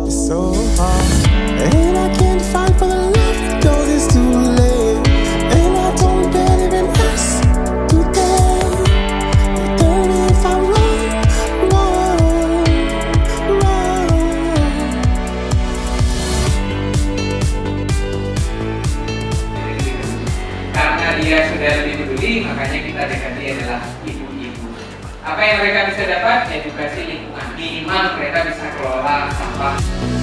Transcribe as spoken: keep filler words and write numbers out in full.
so hard, and I can't fight for the love because it's too late, and I don't believe in us today. Tell me if I'm wrong, wrong, wrong. Karena dia sudah lebih peduli, makanya kita dekati adalah ibu-ibu. Apa yang mereka bisa dapat? Edukasi lingkungan. Minimal mereka bisa kelola sampah.